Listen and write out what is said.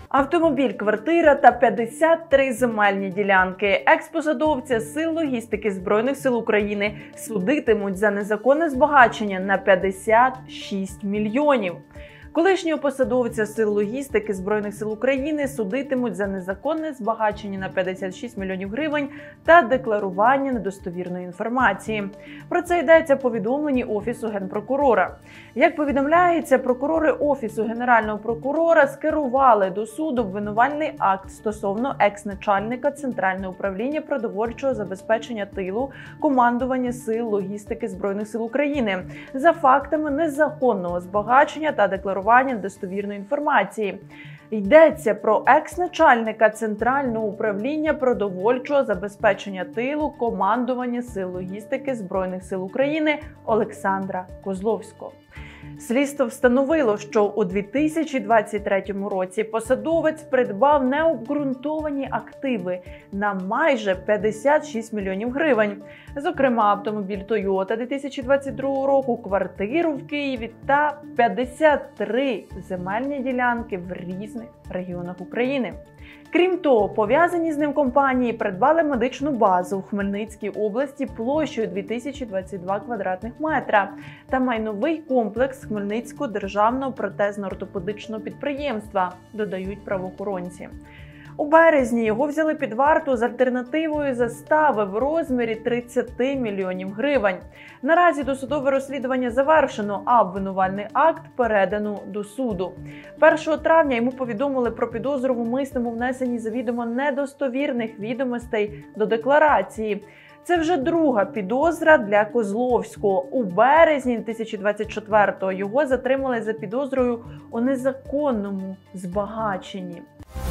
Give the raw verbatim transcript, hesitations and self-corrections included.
Автомобіль, квартира та п'ятдесят три земельні ділянки. Екс-посадовця Сил логістики Збройних сил України судитимуть за незаконне збагачення на п'ятдесят шість мільйонів. Колишнього посадовця Сил логістики Збройних сил України судитимуть за незаконне збагачення на п'ятдесят шість мільйонів гривень та декларування недостовірної інформації. Про це йдеться в повідомленні Офісу Генпрокурора. Як повідомляється, прокурори Офісу Генерального прокурора скерували до суду обвинувальний акт стосовно екс-начальника Центрального управління продовольчого забезпечення тилу командування Сил логістики Збройних сил України за фактами незаконного збагачення та декларування недостовірної інформації. Йдеться про екс-начальника Центрального управління продовольчого забезпечення тилу командування Сил логістики Збройних сил України Олександра Козловського. Слідство встановило, що у дві тисячі двадцять третьому році посадовець придбав необґрунтовані активи на майже п'ятдесят шість мільйонів гривень. Зокрема, автомобіль Toyota дві тисячі двадцять другого року, квартиру в Києві та п'ятдесят три земельні ділянки в різних регіонах України. Крім того, пов'язані з ним компанії придбали медичну базу в Хмельницькій області площею дві тисячі двадцять два квадратних метра та майновий комплекс Хмельницького державного протезно-ортопедичного підприємства, додають правоохоронці. У березні його взяли під варту з альтернативою застави в розмірі тридцять мільйонів гривень. Наразі досудове розслідування завершено, а обвинувальний акт передано до суду. першого травня йому повідомили про підозру в умисному внесенні завідомо недостовірних відомостей до декларації. Це вже друга підозра для Козловського. У березні дві тисячі двадцять четвертого його затримали за підозрою у незаконному збагаченні.